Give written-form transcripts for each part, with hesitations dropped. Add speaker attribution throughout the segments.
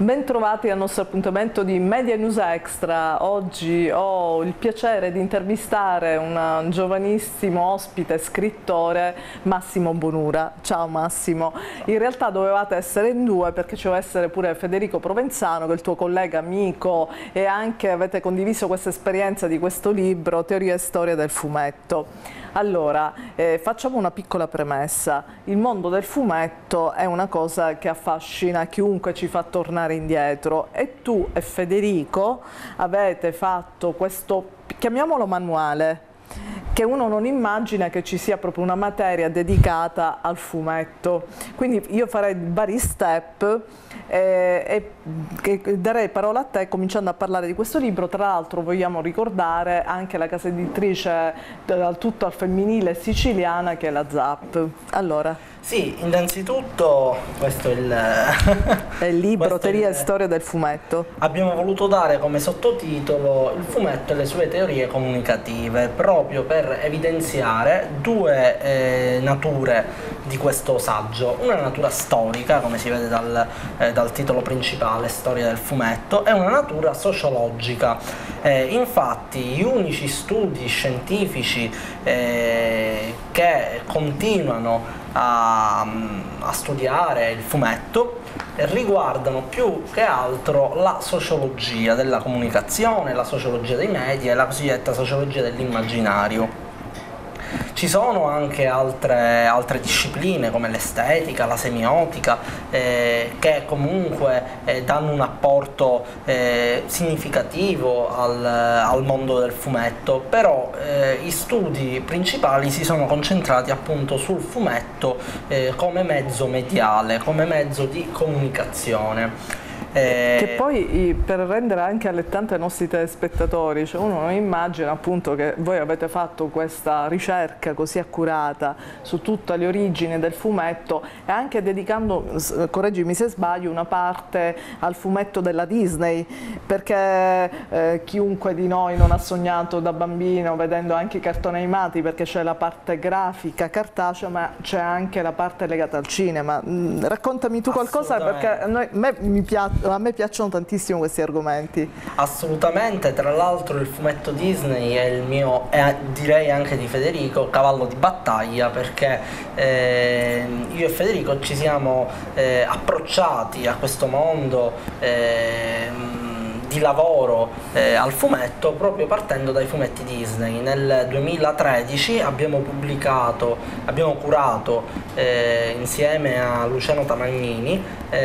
Speaker 1: Bentrovati al nostro appuntamento di Media News Extra. Oggi ho il piacere di intervistare un giovanissimo ospite, scrittore, Massimo Bonura. Ciao Massimo, in realtà dovevate essere in due perché ci doveva essere pure Federico Provenzano, che è il tuo collega, amico, e anche avete condiviso questa esperienza di questo libro, Teoria e Storia del Fumetto. Allora, facciamo una piccola premessa. Il mondo del fumetto è una cosa che affascina chiunque ci fa tornare indietro, e tu e Federico avete fatto questo, chiamiamolo manuale, che uno non immagina che ci sia proprio una materia dedicata al fumetto. Quindi io farei vari step e darei parola a te, cominciando a parlare di questo libro. Tra l'altro vogliamo ricordare anche la casa editrice tutto al femminile siciliana, che è la ZAP. Allora.
Speaker 2: Sì, innanzitutto questo è
Speaker 1: il libro Teoria e Storia del Fumetto.
Speaker 2: Abbiamo voluto dare come sottotitolo il fumetto e le sue teorie comunicative, proprio per evidenziare due nature di questo saggio. Una natura storica, come si vede dal titolo principale, Storia del fumetto, e una natura sociologica. Infatti gli unici studi scientifici che continuano a studiare il fumetto riguardano più che altro la sociologia della comunicazione, la sociologia dei media e la cosiddetta sociologia dell'immaginario. Ci sono anche altre discipline come l'estetica, la semiotica, che comunque danno un apporto significativo al mondo del fumetto, però gli studi principali si sono concentrati appunto sul fumetto come mezzo mediale, come mezzo di comunicazione.
Speaker 1: Che poi, per rendere anche allettante ai nostri telespettatori, cioè uno non immagina appunto che voi avete fatto questa ricerca così accurata su tutte le origini del fumetto, e anche dedicando, correggimi se sbaglio, una parte al fumetto della Disney, perché chiunque di noi non ha sognato da bambino vedendo anche i cartoni animati, perché c'è la parte grafica cartacea, ma c'è anche la parte legata al cinema. Raccontami tu qualcosa, perché a me piacciono tantissimo questi argomenti.
Speaker 2: Assolutamente, tra l'altro il fumetto Disney è il mio, e direi anche di Federico, cavallo di battaglia, perché io e Federico ci siamo approcciati a questo mondo di lavoro al fumetto proprio partendo dai fumetti Disney. Nel 2013 abbiamo curato insieme a Luciano Tamagnini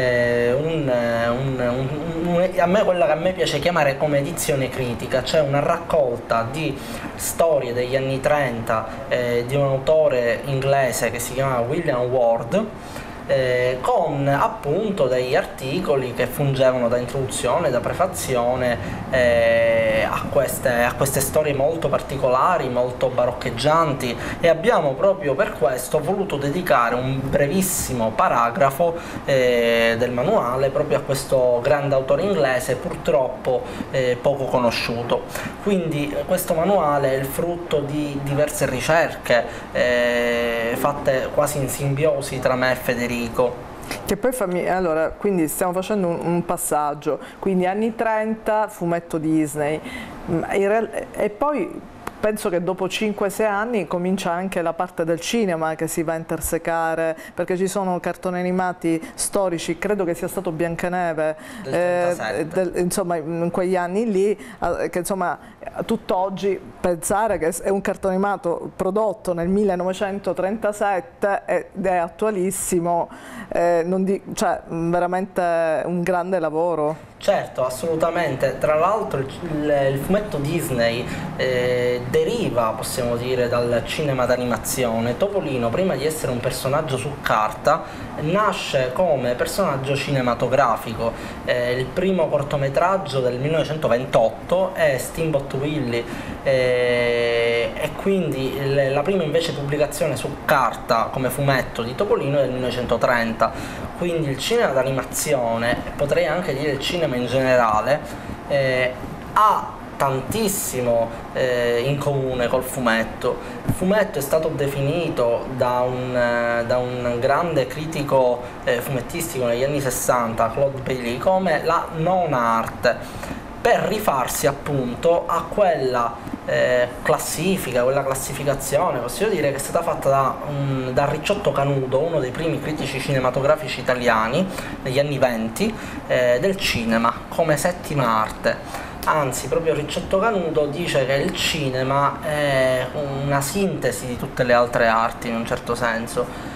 Speaker 2: a me quella che a me piace chiamare come edizione critica, cioè una raccolta di storie degli anni 30 di un autore inglese che si chiama William Ward, con appunto degli articoli che fungevano da introduzione, da prefazione a queste storie molto particolari, molto baroccheggianti, e abbiamo proprio per questo voluto dedicare un brevissimo paragrafo del manuale proprio a questo grande autore inglese, purtroppo poco conosciuto. Quindi questo manuale è il frutto di diverse ricerche fatte quasi in simbiosi tra me e Federico.
Speaker 1: Che poi allora, quindi stiamo facendo un passaggio, quindi anni 30, fumetto Disney, e poi penso che dopo 5-6 anni comincia anche la parte del cinema che si va a intersecare, perché ci sono cartoni animati storici, credo che sia stato Biancaneve, insomma in quegli anni lì, che insomma tutt'oggi pensare che è un cartone animato prodotto nel 1937 ed è attualissimo, cioè veramente un grande lavoro.
Speaker 2: Certo, assolutamente. Tra l'altro il fumetto Disney deriva, possiamo dire, dal cinema d'animazione. Topolino, prima di essere un personaggio su carta, nasce come personaggio cinematografico. Il primo cortometraggio del 1928 è Steamboat Willie, e quindi la prima invece pubblicazione su carta come fumetto di Topolino è del 1930. Quindi il cinema d'animazione, potrei anche dire il cinema in generale, ha tantissimo in comune col fumetto. Il fumetto è stato definito da un grande critico fumettistico negli anni 60, Claude Bailey, come la non arte, per rifarsi appunto a quella quella classificazione, possiamo dire, che è stata fatta da Ricciotto Canudo, uno dei primi critici cinematografici italiani negli anni 20, del cinema come settima arte. Anzi, proprio Ricciotto Canudo dice che il cinema è una sintesi di tutte le altre arti in un certo senso.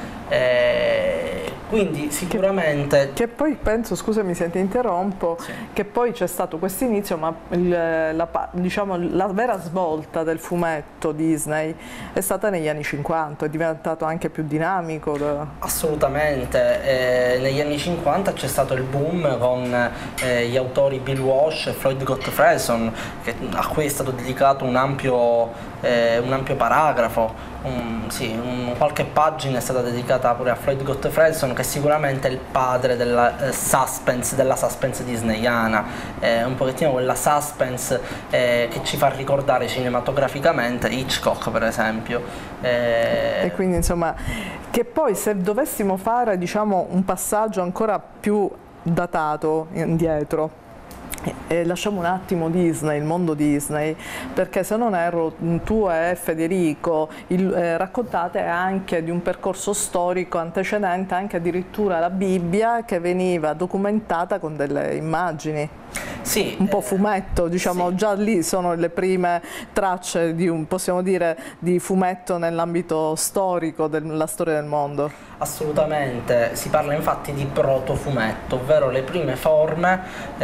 Speaker 2: Quindi sicuramente
Speaker 1: che poi penso, scusami se ti interrompo,
Speaker 2: sì,
Speaker 1: che poi c'è stato questo inizio, ma diciamo, la vera svolta del fumetto Disney è stata negli anni 50, è diventato anche più dinamico.
Speaker 2: Assolutamente, negli anni 50 c'è stato il boom con gli autori Bill Walsh e Floyd Gottfredson, a cui è stato dedicato un ampio paragrafo. Qualche pagina è stata dedicata pure a Floyd Gottfredson, che è sicuramente il padre della suspense disneyana, un pochettino quella suspense che ci fa ricordare cinematograficamente Hitchcock, per esempio.
Speaker 1: E quindi insomma, che poi se dovessimo fare, diciamo, un passaggio ancora più datato indietro, e lasciamo un attimo Disney, il mondo Disney, perché se non erro tu e Federico raccontate anche di un percorso storico antecedente anche addirittura alla Bibbia, che veniva documentata con delle immagini.
Speaker 2: Sì,
Speaker 1: un po' fumetto, diciamo, sì. Già lì sono le prime tracce di possiamo dire, di fumetto nell'ambito storico della storia del mondo.
Speaker 2: Assolutamente, si parla infatti di protofumetto, ovvero le prime forme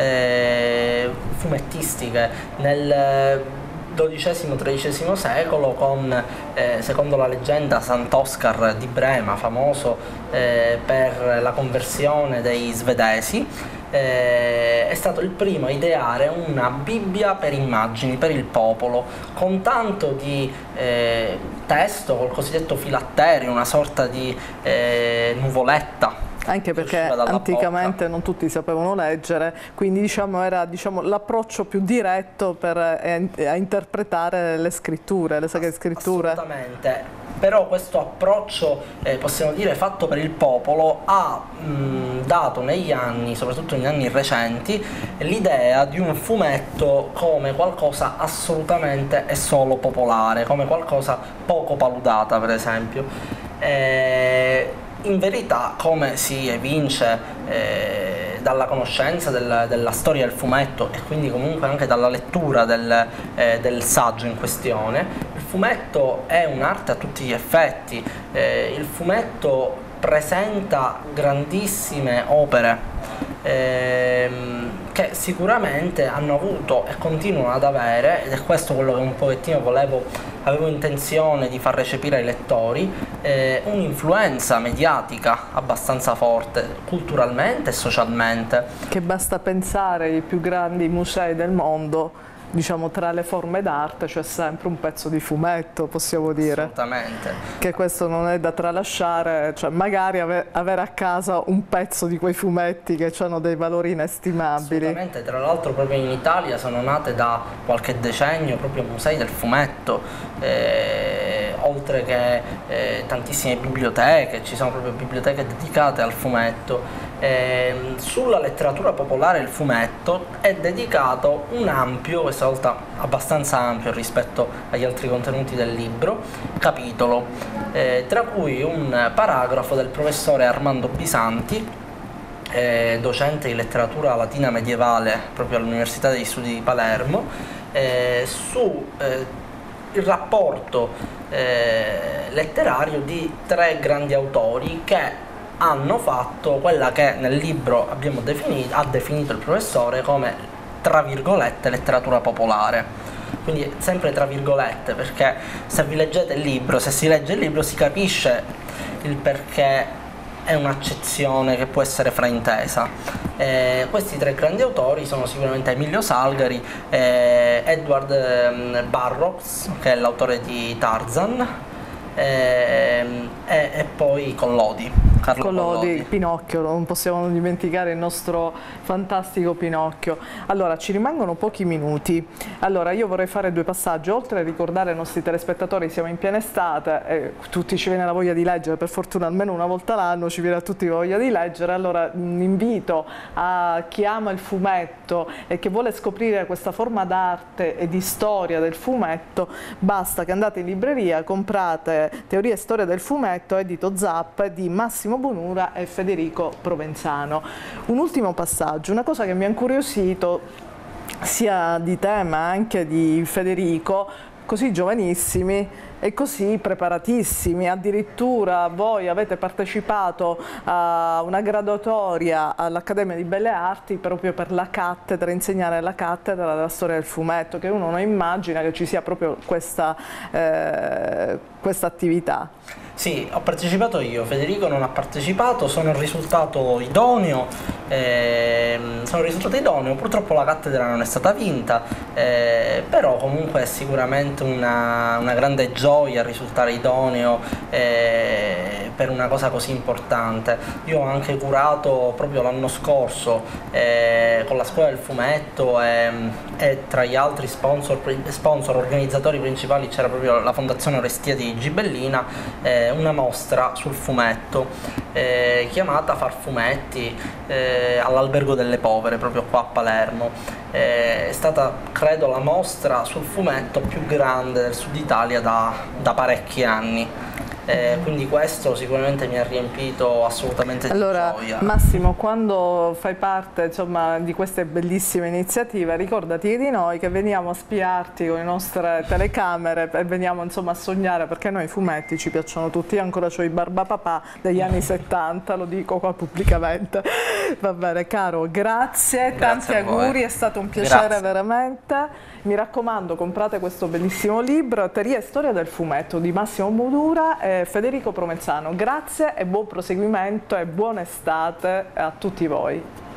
Speaker 2: fumettistiche nel XII-XIII secolo, con, secondo la leggenda, Sant'Oscar di Brema, famoso per la conversione dei svedesi. È stato il primo a ideare una Bibbia per immagini, per il popolo, con tanto di testo, col cosiddetto filatterio, una sorta di nuvoletta.
Speaker 1: Anche perché anticamente non tutti sapevano leggere, quindi diciamo, era l'approccio più diretto a interpretare le scritture, le sacre scritture.
Speaker 2: Assolutamente. Però questo approccio, possiamo dire, fatto per il popolo, ha dato negli anni, soprattutto negli anni recenti, l'idea di un fumetto come qualcosa assolutamente e solo popolare, come qualcosa poco paludata, per esempio. In verità, come si evince dalla conoscenza della storia del fumetto, e quindi comunque anche dalla lettura del saggio in questione, il fumetto è un'arte a tutti gli effetti. Il fumetto presenta grandissime opere che sicuramente hanno avuto e continuano ad avere, ed è questo quello che un pochettino avevo intenzione di far recepire ai lettori, un'influenza mediatica abbastanza forte, culturalmente e socialmente.
Speaker 1: Che basta pensare ai più grandi musei del mondo, diciamo, tra le forme d'arte c'è sempre un pezzo di fumetto, possiamo dire.
Speaker 2: Assolutamente.
Speaker 1: Che questo non è da tralasciare, cioè magari avere a casa un pezzo di quei fumetti che hanno dei valori inestimabili.
Speaker 2: Assolutamente, tra l'altro proprio in Italia sono nate da qualche decennio proprio musei del fumetto, oltre che tantissime biblioteche, ci sono proprio biblioteche dedicate al fumetto. Sulla letteratura popolare il fumetto è dedicato un ampio, questa volta abbastanza ampio rispetto agli altri contenuti del libro, capitolo, tra cui un paragrafo del professore Armando Bisanti, docente di letteratura latina medievale proprio all'Università degli Studi di Palermo, su il rapporto letterario di tre grandi autori che hanno fatto quella che nel libro ha definito il professore come, tra virgolette, letteratura popolare. Quindi sempre tra virgolette, perché se vi leggete il libro, se si legge il libro, si capisce il perché è un'accezione che può essere fraintesa. Questi tre grandi autori sono sicuramente Emilio Salgari, Edward Burroughs, che è l'autore di Tarzan, e poi Collodi, Carlo Collodi.
Speaker 1: Pinocchio, non possiamo dimenticare il nostro fantastico Pinocchio. Allora, ci rimangono pochi minuti. Allora, io vorrei fare due passaggi. Oltre a ricordare ai nostri telespettatori, siamo in piena estate e tutti ci viene la voglia di leggere, per fortuna almeno una volta l'anno ci viene a tutti voglia di leggere. Allora, un invito a chi ama il fumetto e che vuole scoprire questa forma d'arte e di storia del fumetto, basta che andate in libreria, comprate Teoria e Storia del Fumetto, edito Zapp, di Massimo Bonura e Federico Provenzano. Un ultimo passaggio, una cosa che mi ha incuriosito sia di te ma anche di Federico, così giovanissimi e così preparatissimi, addirittura voi avete partecipato a una graduatoria all'Accademia di Belle Arti proprio per la cattedra, insegnare la cattedra della storia del fumetto, che uno non immagina che ci sia proprio questa attività.
Speaker 2: Sì, ho partecipato io, Federico non ha partecipato, sono risultato idoneo, purtroppo la cattedra non è stata vinta, però comunque è sicuramente una grande gioia risultare idoneo per una cosa così importante. Io ho anche curato proprio l'anno scorso con la Scuola del Fumetto e tra gli altri sponsor organizzatori principali c'era proprio la Fondazione Orestia di Gibellina, una mostra sul fumetto chiamata Far Fumetti all'Albergo delle Povere, proprio qua a Palermo. È stata, credo, la mostra sul fumetto più grande del Sud Italia da parecchi anni. Quindi questo sicuramente mi ha riempito assolutamente di gioia.
Speaker 1: Massimo, quando fai parte, insomma, di queste bellissime iniziative, ricordati di noi che veniamo a spiarti con le nostre telecamere e veniamo, insomma, a sognare, perché noi i fumetti ci piacciono tutti. Io ancora ho i Barbapapà degli anni 70, lo dico qua pubblicamente. Va bene, caro, grazie tanti auguri, è stato un piacere veramente. Mi raccomando, comprate questo bellissimo libro, Teoria e Storia del Fumetto, di Massimo Bonura e Federico Provenzano. Grazie e buon proseguimento e buona estate a tutti voi.